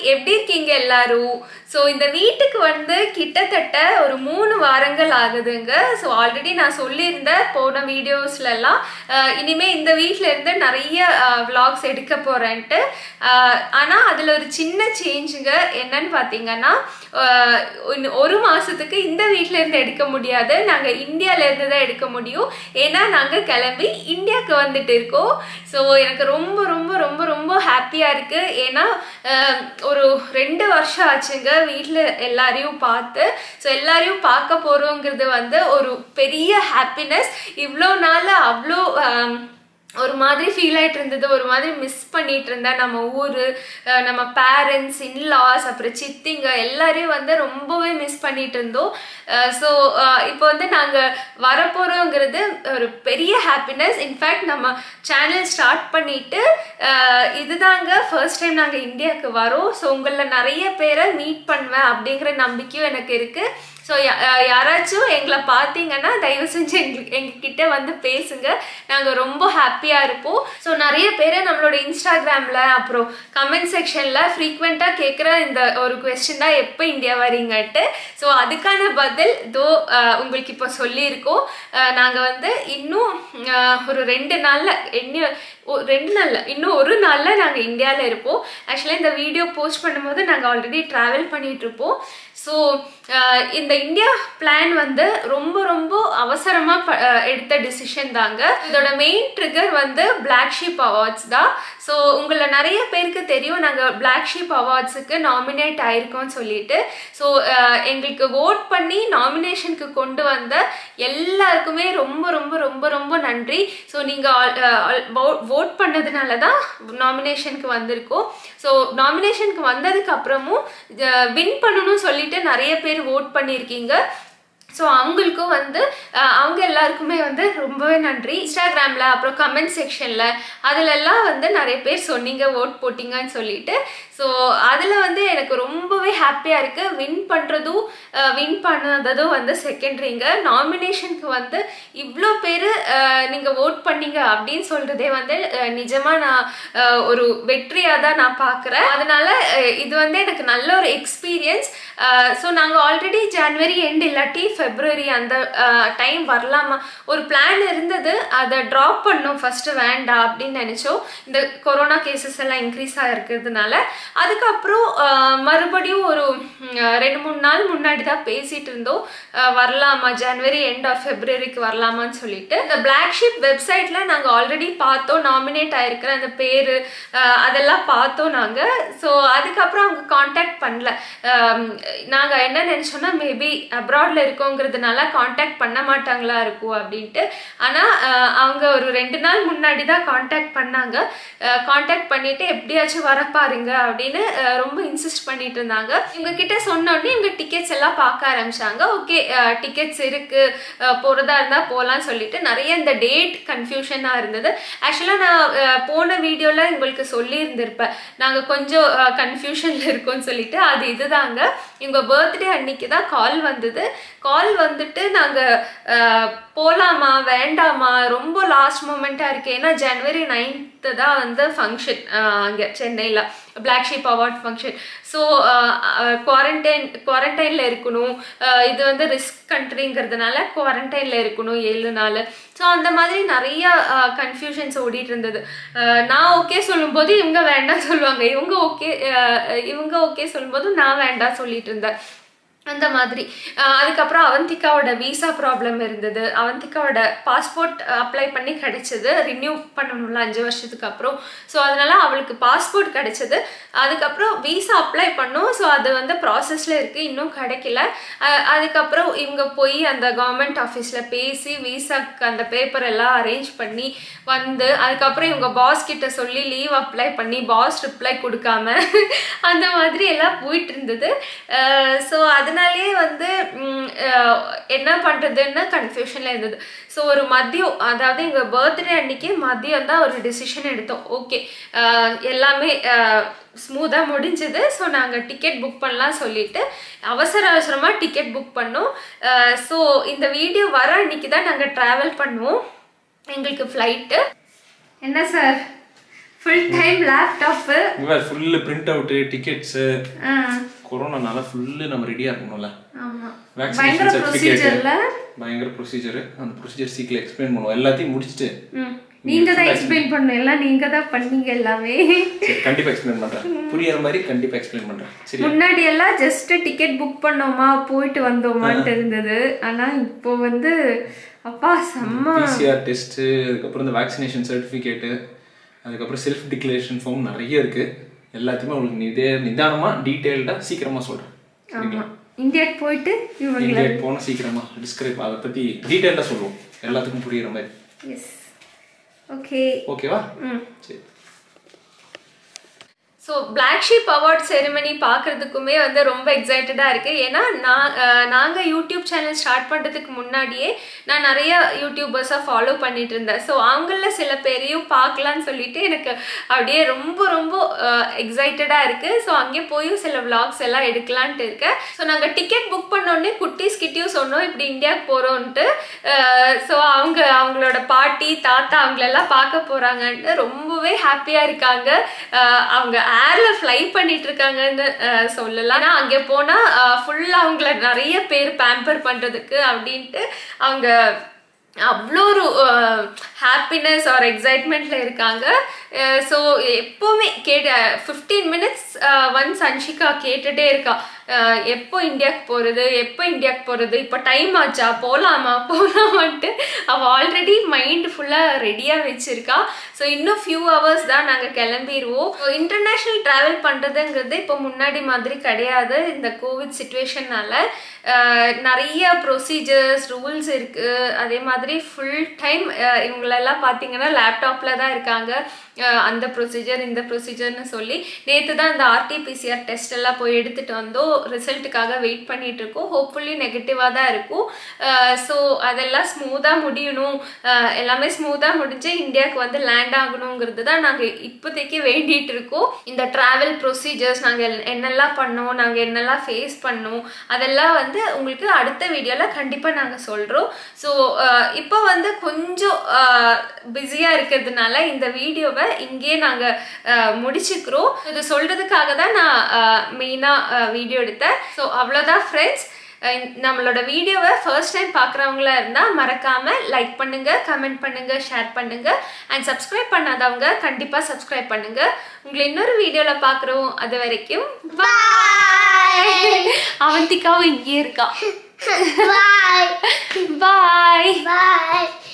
எப்படி இருக்கீங்க எல்லாரும்? ஸோ இந்த வீட்டுக்கு வந்து கிட்டத்தட்ட ஒரு 3 வாரங்கள் ஆகுதுங்க. ஸோ ஆல்ரெடி நான் சொல்லியிருந்தேன் போன வீடியோஸ்லலாம் இனிமேல் இந்த வீட்டில் இருந்து நிறைய விளாக்ஸ் எடுக்க போகிறேன்ட்டு. ஆனால் அதில் ஒரு சின்ன சேஞ்சுங்க. என்னன்னு பார்த்தீங்கன்னா, ஒரு மாதத்துக்கு இந்த வீட்டில் இருந்து எடுக்க முடியாது, நாங்கள் இந்தியாவிலேருந்து தான் எடுக்க முடியும். ஏன்னா நாங்கள் கிளம்பி இந்தியாவுக்கு வந்துட்டு இருக்கோம். ஸோ எனக்கு ரொம்ப ரொம்ப ரொம்ப ரொம்ப ஹாப்பியாக இருக்குது. ஏன்னா ஒரு 2 வருஷம் ஆச்சுங்க வீட்டில் எல்லாரையும் பார்த்து. ஸோ எல்லாரையும் பார்க்க போகிறோங்கிறது வந்து ஒரு பெரிய ஹாப்பினஸ். இவ்வளோ நாள் அவ்வளோ ஒரு மாதிரி ஃபீல் ஆகிட்டு இருந்தது, ஒரு மாதிரி மிஸ் பண்ணிட்டு இருந்தேன். நம்ம ஊர், நம்ம பேரண்ட்ஸ், இன்லாஸ், அப்புறம் சித்திங்க எல்லாரையும் வந்து ரொம்பவே மிஸ் பண்ணிட்டு இருந்தோம். ஸோ இப்போ வந்து நாங்கள் வரப்போகிறோங்கிறது ஒரு பெரிய ஹாப்பினஸ். இன்ஃபேக்ட் நம்ம சேனல் ஸ்டார்ட் பண்ணிவிட்டு இதுதாங்க ஃபர்ஸ்ட் டைம் நாங்கள் இந்தியாவுக்கு வரோம். ஸோ உங்களில் நிறைய பேரை மீட் பண்ணுவேன் அப்படிங்கிற நம்பிக்கையும் எனக்கு இருக்குது. ஸோ யாராச்சும் எங்களை பார்த்தீங்கன்னா தயவு செஞ்சு எங்ககிட்ட வந்து பேசுங்க, நாங்கள் ரொம்ப ஹாப்பியாக இருப்போம். ஸோ நிறைய பேர் நம்மளோட இன்ஸ்டாகிராமில் அப்புறம் கமெண்ட் செக்ஷனில் ஃப்ரீக்வெண்ட்டாக கேட்குற இந்த ஒரு கொஸ்டின் தான், எப்போ இந்தியா வரீங்கன்ட்டு. ஸோ அதுக்கான பதில் தோ உங்களுக்கு இப்போ சொல்லியிருக்கோம். நாங்கள் வந்து இன்னும் ஒரு 2 நாளில் இன்னும் ஒரு நாளில் நாங்கள் இந்தியாவில் இருப்போம். ஆக்சுவலாக இந்த வீடியோ போஸ்ட் பண்ணும்போது நாங்கள் ஆல்ரெடி ட்ராவல் பண்ணிகிட்ருப்போம். ஸோ இந்த இந்தியா பிளான் வந்து ரொம்ப ரொம்ப அவசரமாக எடுத்த டிசிஷன் தாங்க. இதோட மெயின் ட்ரிகர் வந்து பிளாக் ஷீப் அவார்ட்ஸ் தான். ஸோ உங்களை நிறைய பேருக்கு தெரியும், நாங்கள் பிளாக் ஷீப் அவார்ட்ஸுக்கு நாமினேட் ஆயிருக்கோம்னு சொல்லிட்டு. ஸோ எங்களுக்கு ஓட் பண்ணி நாமினேஷனுக்கு கொண்டு வந்த எல்லாருக்குமே ரொம்ப ரொம்ப ரொம்ப ரொம்ப நன்றி. ஸோ நீங்கள் ஓட் பண்ணதுனால தான் நாமினேஷனுக்கு வந்திருக்கோம். ஸோ நாமினேஷனுக்கு வந்ததுக்கு அப்புறமும் வின் பண்ணணும்னு சொல்லிட்டு நிறைய பேர் ஓட் பண்ணியிருக்கீங்க. ஸோ அவங்களுக்கும் வந்து அவங்க எல்லாருக்குமே வந்து ரொம்பவே நன்றி. இன்ஸ்டாகிராமில் அப்புறம் கமெண்ட் செக்ஷனில் அதிலெல்லாம் வந்து நிறைய பேர் சொன்னீங்க, ஓட் போட்டிங்கன்னு சொல்லிட்டு. ஸோ அதில் வந்து எனக்கு ரொம்பவே ஹாப்பியாக இருக்குது. வின் பண்ணுறதும் வின் பண்ணாததும் வந்து செகண்ட்ரிங்க. நாமினேஷனுக்கு வந்து இவ்வளோ பேர் நீங்கள் ஓட் பண்ணீங்க அப்படின்னு சொல்கிறதே வந்து நிஜமாக நான் ஒரு வெற்றியாக தான் நான் பார்க்குறேன். அதனால் இது வந்து எனக்கு நல்ல ஒரு எக்ஸ்பீரியன்ஸ். ஸோ நாங்கள் ஆல்ரெடி ஜனவரி எண்ட் இல்லாட்டி ஃபெப்ரவரி அந்த டைம் வரலாமா ஒரு பிளான் இருந்தது. அதை ட்ராப் பண்ணோம் ஃபஸ்ட்டு, வேண்டாம் அப்படின்னு நினச்சோம். இந்த கொரோனா கேசஸ் எல்லாம் இன்க்ரீஸ் ஆகிருக்கிறதுனால. அதுக்கப்புறம் மறுபடியும் ஒரு 2-3 நாள் முன்னாடி தான் பேசிகிட்டு இருந்தோம், வரலாமா ஜனவரி எண்ட் ஆஃப் ஃபெப்ரவரிக்கு வரலாமான்னு சொல்லிட்டு. இந்த பிளாக் ஷீப் வெப்சைட்டில் நாங்கள் ஆல்ரெடி பார்த்தோம், நாமினேட் ஆகிருக்கிற அந்த பேர் அதெல்லாம் பார்த்தோம் நாங்கள். ஸோ அதுக்கப்புறம் அவங்க காண்டாக்ட் பண்ணல. நாங்கள் என்ன நினச்சோன்னா, மேபி அப்ராடில் இருக்கோங்கிறதுனால காண்டாக்ட் பண்ண மாட்டாங்களா இருக்கும் அப்படின்ட்டு. ஆனால் அவங்க ஒரு 2 நாள் முன்னாடி தான் காண்டாக்ட் பண்ணாங்க. காண்டாக்ட் பண்ணிவிட்டு எப்படியாச்சும் வர பாருங்க அப்படின்னு ரொம்ப இன்சிஸ்ட் பண்ணிட்டு இருந்தாங்க. இவங்ககிட்ட சொன்னோடனே இவங்க டிக்கெட்ஸ் எல்லாம் பார்க்க ஆரம்பிச்சாங்க. ஓகே, டிக்கெட்ஸ் இருக்குது, போகிறதா இருந்தால் போகலான்னு சொல்லிட்டு. நிறைய இந்த டேட் கன்ஃபியூஷனாக இருந்தது. ஆக்சுவலாக நான் போன வீடியோவில் உங்களுக்கு சொல்லியிருந்திருப்பேன், நாங்கள் கொஞ்சம் கன்ஃபியூஷனில் இருக்கோம்னு சொல்லிட்டு. அது இதுதாங்க, இவங்க பர்த்டே அன்னைக்கு தான் கால் வந்தது. கால் வந்துட்டு நாங்கள் போகலாமா வேண்டாமா, ரொம்ப லாஸ்ட் மூமெண்ட்டாக இருக்குது. ஏன்னா ஜனவரி 9th தான் வந்து ஃபங்க்ஷன் அங்கே சென்னையில், black sheep award function. So குவாரண்டைனில் இருக்கணும், இது வந்து ரிஸ்க் கண்ட்ரிங்கிறதுனால குவாரண்டைனில் இருக்கணும் 7 நாள். ஸோ அந்த மாதிரி நிறைய கன்ஃபியூஷன்ஸ் ஓடிட்டு இருந்தது. நான் ஓகே சொல்லும்போது இவங்க வேண்டாம் சொல்லுவாங்க, இவங்க ஓகே சொல்லும்போது நான் வேண்டாம் சொல்லிட்டு இருந்தேன், அந்த மாதிரி. அதுக்கப்புறம் அவந்திகாவோட விசா ப்ராப்ளம் இருந்தது. அவந்திகாவோட பாஸ்போர்ட் அப்ளை பண்ணி கிடைச்சது, ரினியூ பண்ணணும்ல 5 வருஷத்துக்கு அப்புறம். ஸோ அதனால அவளுக்கு பாஸ்போர்ட் கிடைச்சது. அதுக்கப்புறம் விசா அப்ளை பண்ணோம். ஸோ அது வந்து ப்ராசஸில் இருக்குது, இன்னும் கிடைக்கல. அதுக்கப்புறம் இவங்க போய் அந்த கவர்மெண்ட் ஆஃபீஸில் பேசி விசாக்கு அந்த பேப்பர் எல்லாம் அரேஞ்ச் பண்ணி வந்து, அதுக்கப்புறம் இவங்க பாஸ் கிட்ட சொல்லி லீவ் அப்ளை பண்ணி பாஸ் ரிப்ளை கொடுக்காம அந்த மாதிரி எல்லாம் போயிட்டு இருந்தது. ஸோ அதனாலே வந்து என்ன பண்ணுறதுன்னு கன்ஃபியூஷனில் இருந்தது. ஸோ ஒரு மதியம், அதாவது எங்கள் பர்த்டே அன்னைக்கு மதியம் தான் ஒரு டிசிஷன் எடுத்தோம். ஓகே, எல்லாமே ஸ்மூத்தாக முடிஞ்சது. ஸோ நாங்கள் டிக்கெட் புக் பண்ணலாம் சொல்லிட்டு அவசரமாக டிக்கெட் புக் பண்ணோம். ஸோ இந்த வீடியோ வர அன்னைக்கு தான் நாங்கள் ட்ராவல் பண்ணுவோம். எங்களுக்கு ஃப்ளைட்டு. என்ன சார் ஃபுல் டைம் லேப்டாப் இவ ஃபுல் பிரிண்ட் அவுட் டிக்கெட்ஸ் கொரோனானால ஃபுல் நம்ம ரெடியா இருக்கணும்ல ஆமா வேக்சினேஷன் சர்டிபிகேட் பயங்கர ப்ரொசீஜர் அந்த ப்ரொசீஜர் சீக்கிரம் எக்ஸ்பிளைன் பண்ணுவோம் எல்லாத்தையும் முடிச்சிட்டு நீங்க தான் எக்ஸ்பிளைன் பண்ணணும் எல்லாம் நீங்க தான் பண்ணீங்க எல்லாமே கண்டிப்பா எக்ஸ்பிளைன் பண்றேன் புரியற மாதிரி கண்டிப்பா எக்ஸ்பிளைன் பண்றேன் சரி முன்னாடி எல்லாம் ஜஸ்ட் டிக்கெட் புக் பண்ணோமா போயிட்டு வந்தோமான்னு இருந்தது ஆனா இப்போ வந்து அப்பா செம்ம PCR டெஸ்ட் அதுக்கு அப்புறம் இந்த வேக்சினேஷன் சர்டிபிகேட் அதுக்கு அப்புறம் செல்ஃப் டிக்ளரேஷன் ஃபார்ம் நிறைய இருக்கு எல்லாத்தையுமே உங்களுக்கு நிதானமா டீடைல்டா சீக்கிரமா சொல்றேன் ஆமா இந்தியாக்கு போயிட்டு இந்தியாக்கு போனா சீக்கிரமா டிஸ்கிரைப் அதை பத்தி டீடைல்டா சொல்லுவோம் எல்லாத்துக்கும் புரியுற மாதிரி எஸ் ஓகே ஓகேவா சரி so black sheep award ceremony பார்க்குறதுக்குமே வந்து ரொம்ப எக்ஸைட்டடாக இருக்குது ஏன்னா நாங்கள் யூடியூப் சேனல் ஸ்டார்ட் பண்ணுறதுக்கு முன்னாடியே நான் நிறைய யூடியூபர்ஸாக ஃபாலோ பண்ணிட்டு இருந்தேன் ஸோ அவங்கள சில பேரையும் பார்க்கலான்னு சொல்லிட்டு எனக்கு அப்படியே ரொம்ப ரொம்ப எக்ஸைட்டடாக இருக்குது ஸோ அங்கே போயும் சில விளாக்ஸ் எல்லாம் எடுக்கலான்ட்டு இருக்கேன் ஸோ நாங்கள் டிக்கெட் புக் பண்ணோடனே குட்டீஸ்கிட்டையும் சொன்னோம் இப்படி இந்தியாவுக்கு போகிறோன்ட்டு ஸோ அவங்களோட பாட்டி தாத்தா அவங்களெல்லாம் பார்க்க போகிறாங்கன்ட்டு ரொம்பவே ஹாப்பியாக இருக்காங்க அவங்க ஏர்ல ஃப்ளை பண்ணிட்டு இருக்காங்கன்னு சொல்லலாம் ஆனா அங்கே போனா ஃபுல்லா அவங்கள நிறைய பேர் பேம்பர் பண்றதுக்கு அப்படின்ட்டு அவங்க அவ்வளோ ஒரு ஹாப்பினஸ் ஆர் எக்ஸைட்மெண்ட்ல இருக்காங்க ஸோ எப்போவுமே 15 மினிட்ஸ் ஒன்ஸ் அன்ஷிகா கேட்டுட்டே இருக்கா எப்போ இந்தியாவுக்கு போகிறது இப்போ டைம் ஆச்சா போகலாமான்ட்டு அவள் ஆல்ரெடி மைண்ட் ஃபுல்லாக ரெடியாக வச்சுருக்கா ஸோ இன்னும் ஃபியூ ஹவர்ஸ் தான் நாங்கள் கிளம்பிடுவோம் இன்டர்நேஷ்னல் ட்ராவல் பண்ணுறதுங்கிறது இப்போ முன்னாடி மாதிரி கிடையாது இந்த கோவிட் சுச்சுவேஷன்னால நிறைய ப்ரொசீஜர்ஸ் ரூல்ஸ் இருக்குது அதே மாதிரி ஃபுல் டைம் இவங்களெல்லாம் பார்த்தீங்கன்னா லேப்டாப்பில் தான் இருக்காங்க அந்த ப்ரொசீஜர் இந்த ப்ரொசீஜர்னு சொல்லி நேற்று தான் இந்த RT-PCR டெஸ்ட் எல்லாம் போய் எடுத்துகிட்டு வந்தோம் ரிசல்ட்டுக்காக வெயிட் பண்ணிட்டு இருக்கோம் ஹோப்ஃபுல்லி நெகட்டிவாக தான் இருக்கும் ஸோ அதெல்லாம் ஸ்மூத்தாக முடியணும் எல்லாமே ஸ்மூத்தாக முடிஞ்சு இந்தியாவுக்கு வந்து லேண்ட் ஆகணுங்கிறது தான் நாங்கள் இப்போதைக்கு வேண்டிகிட்டு இருக்கோம் இந்த ட்ராவல் ப்ரொசீஜர்ஸ் நாங்கள் என்னெல்லாம் பண்ணோம் நாங்கள் என்னெல்லாம் ஃபேஸ் பண்ணோம் அதெல்லாம் வந்து உங்களுக்கு அடுத்த வீடியோவில் கண்டிப்பாக நாங்கள் சொல்கிறோம் ஸோ இப்போ வந்து கொஞ்சம் பிஸியாக இருக்கிறதுனால இந்த வீடியோவை இங்கேயே நாங்கள் முடிச்சுக்கிறோம் இது சொல்கிறதுக்காக தான் நான் மெயினாக வீடியோ எடுத்தேன் ஸோ அவ்வளோதான் ஃப்ரெண்ட்ஸ் நம்மளோட வீடியோவை ஃபர்ஸ்ட் டைம் பார்க்குறவங்களா இருந்தால் மறக்காமல் லைக் பண்ணுங்கள் கமெண்ட் பண்ணுங்கள் ஷேர் பண்ணுங்கள் அண்ட் சப்ஸ்கிரைப் பண்ணாதவங்க கண்டிப்பாக சப்ஸ்கிரைப் பண்ணுங்கள் உங்களை இன்னொரு வீடியோவில் பார்க்குறோம் அது வரைக்கும் பாய் அவந்திகாவும் இங்கே இருக்கா பாய் பாய் பாய்